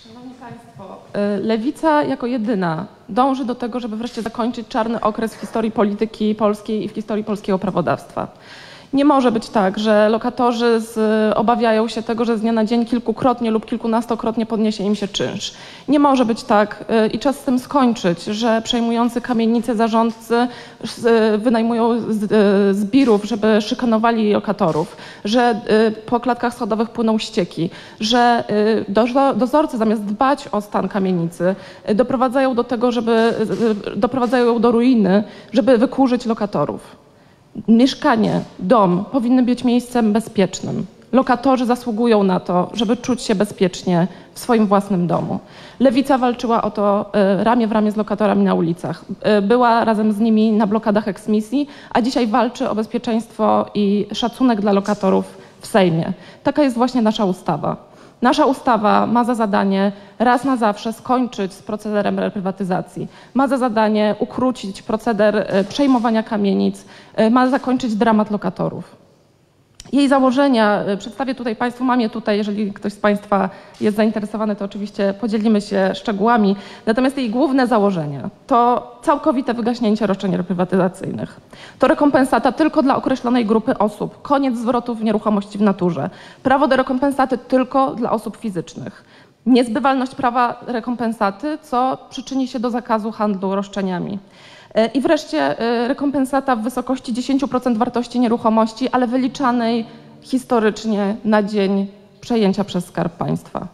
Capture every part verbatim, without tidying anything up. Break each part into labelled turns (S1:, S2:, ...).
S1: Szanowni Państwo, Lewica jako jedyna dąży do tego, żeby wreszcie zakończyć czarny okres w historii polityki polskiej i w historii polskiego prawodawstwa. Nie może być tak, że lokatorzy z, obawiają się tego, że z dnia na dzień kilkukrotnie lub kilkunastokrotnie podniesie im się czynsz. Nie może być tak y, i czas z tym skończyć, że przejmujący kamienice zarządcy y, wynajmują z, y, zbirów, żeby szykanowali lokatorów, że y, po klatkach schodowych płyną ścieki, że y, do, dozorcy zamiast dbać o stan kamienicy y, doprowadzają do tego, żeby y, doprowadzają ją do ruiny, żeby wykurzyć lokatorów. Mieszkanie, dom powinny być miejscem bezpiecznym. Lokatorzy zasługują na to, żeby czuć się bezpiecznie w swoim własnym domu. Lewica walczyła o to ramię w ramię z lokatorami na ulicach. Była razem z nimi na blokadach eksmisji, a dzisiaj walczy o bezpieczeństwo i szacunek dla lokatorów w Sejmie. Taka jest właśnie nasza ustawa. Nasza ustawa ma za zadanie raz na zawsze skończyć z procederem reprywatyzacji. Ma za zadanie ukrócić proceder przejmowania kamienic, ma zakończyć dramat lokatorów. Jej założenia przedstawię tutaj Państwu, mam je tutaj, jeżeli ktoś z Państwa jest zainteresowany, to oczywiście podzielimy się szczegółami. Natomiast jej główne założenia to całkowite wygaśnięcie roszczeń reprywatyzacyjnych. To rekompensata tylko dla określonej grupy osób, koniec zwrotów nieruchomości w naturze, prawo do rekompensaty tylko dla osób fizycznych, niezbywalność prawa rekompensaty, co przyczyni się do zakazu handlu roszczeniami. I wreszcie rekompensata w wysokości dziesięć procent wartości nieruchomości, ale wyliczanej historycznie na dzień przejęcia przez Skarb Państwa.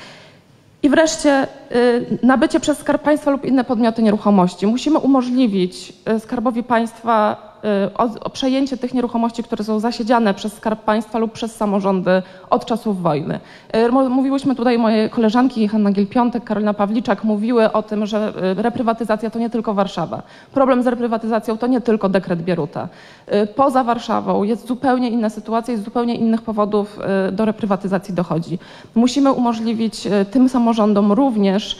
S1: I wreszcie nabycie przez Skarb Państwa lub inne podmioty nieruchomości. Musimy umożliwić Skarbowi Państwa o, o przejęcie tych nieruchomości, które są zasiedziane przez Skarb Państwa lub przez samorządy od czasów wojny. Mówiłyśmy tutaj, moje koleżanki Hanna Gill-Piątek, Karolina Pawliczak mówiły o tym, że reprywatyzacja to nie tylko Warszawa. Problem z reprywatyzacją to nie tylko dekret Bieruta. Poza Warszawą jest zupełnie inna sytuacja i z zupełnie innych powodów do reprywatyzacji dochodzi. Musimy umożliwić tym samorządom również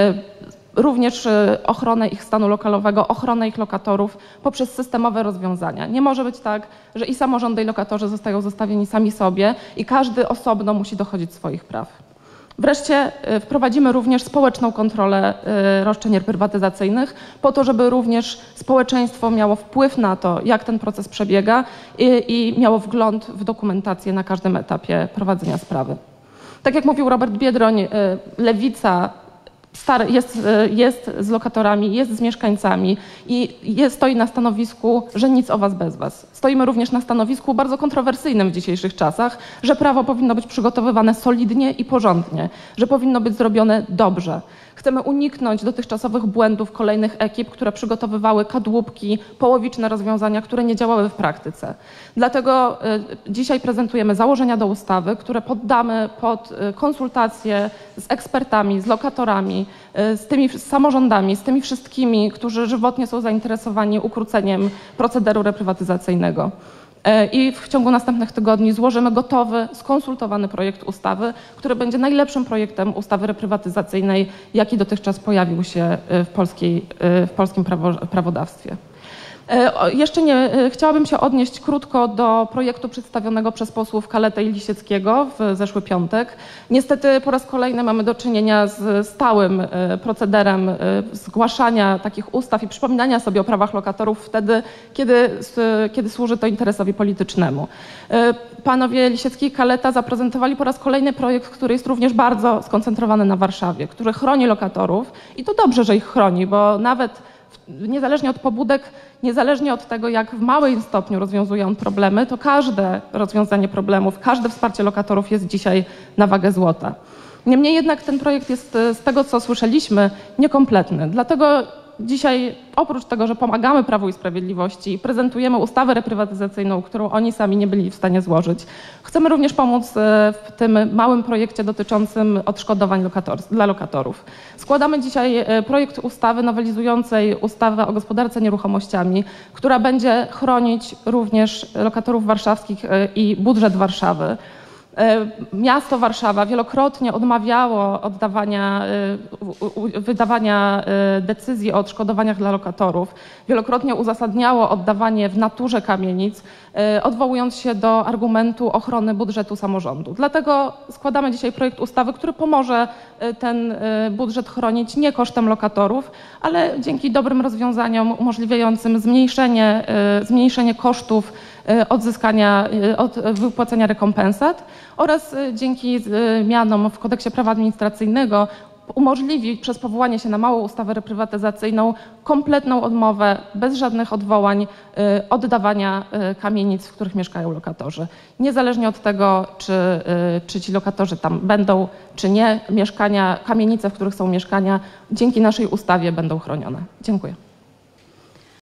S1: również ochronę ich stanu lokalowego, ochronę ich lokatorów poprzez systemowe rozwiązania. Nie może być tak, że i samorządy, i lokatorzy zostają zostawieni sami sobie i każdy osobno musi dochodzić swoich praw. Wreszcie wprowadzimy również społeczną kontrolę roszczeń reprywatyzacyjnych po to, żeby również społeczeństwo miało wpływ na to, jak ten proces przebiega i, i miało wgląd w dokumentację na każdym etapie prowadzenia sprawy. Tak jak mówił Robert Biedroń, Lewica Jest, jest z lokatorami, jest z mieszkańcami i jest, stoi na stanowisku, że nic o was bez was. Stoimy również na stanowisku bardzo kontrowersyjnym w dzisiejszych czasach, że prawo powinno być przygotowywane solidnie i porządnie, że powinno być zrobione dobrze. Chcemy uniknąć dotychczasowych błędów kolejnych ekip, które przygotowywały kadłubki, połowiczne rozwiązania, które nie działały w praktyce. Dlatego y, dzisiaj prezentujemy założenia do ustawy, które poddamy pod y, konsultacje z ekspertami, z lokatorami, y, z tymi z samorządami, z tymi wszystkimi, którzy żywotnie są zainteresowani ukróceniem procederu reprywatyzacyjnego. I w ciągu następnych tygodni złożymy gotowy, skonsultowany projekt ustawy, który będzie najlepszym projektem ustawy reprywatyzacyjnej, jaki dotychczas pojawił się w, polskiej, w polskim prawo, prawodawstwie. Jeszcze nie, chciałabym się odnieść krótko do projektu przedstawionego przez posłów Kaletę i Lisieckiego w zeszły piątek. Niestety po raz kolejny mamy do czynienia z stałym procederem zgłaszania takich ustaw i przypominania sobie o prawach lokatorów wtedy, kiedy, kiedy służy to interesowi politycznemu. Panowie Lisiecki i Kaleta zaprezentowali po raz kolejny projekt, który jest również bardzo skoncentrowany na Warszawie, który chroni lokatorów i to dobrze, że ich chroni, bo nawet niezależnie od pobudek, niezależnie od tego, jak w małym stopniu rozwiązuje on problemy, to każde rozwiązanie problemów, każde wsparcie lokatorów jest dzisiaj na wagę złota. Niemniej jednak ten projekt jest, z tego co słyszeliśmy, niekompletny. Dlatego dzisiaj oprócz tego, że pomagamy Prawu i Sprawiedliwości i prezentujemy ustawę reprywatyzacyjną, którą oni sami nie byli w stanie złożyć, chcemy również pomóc w tym małym projekcie dotyczącym odszkodowań lokator, dla lokatorów. Składamy dzisiaj projekt ustawy nowelizującej ustawę o gospodarce nieruchomościami, która będzie chronić również lokatorów warszawskich i budżet Warszawy. Miasto Warszawa wielokrotnie odmawiało oddawania, wydawania decyzji o odszkodowaniach dla lokatorów, wielokrotnie uzasadniało oddawanie w naturze kamienic, odwołując się do argumentu ochrony budżetu samorządu. Dlatego składamy dzisiaj projekt ustawy, który pomoże ten budżet chronić nie kosztem lokatorów, ale dzięki dobrym rozwiązaniom umożliwiającym zmniejszenie, zmniejszenie kosztów odzyskania, od wypłacenia rekompensat oraz dzięki zmianom w Kodeksie Prawa Administracyjnego umożliwi przez powołanie się na małą ustawę reprywatyzacyjną kompletną odmowę, bez żadnych odwołań, oddawania kamienic, w których mieszkają lokatorzy. Niezależnie od tego, czy, czy ci lokatorzy tam będą, czy nie, mieszkania, kamienice, w których są mieszkania, dzięki naszej ustawie będą chronione. Dziękuję.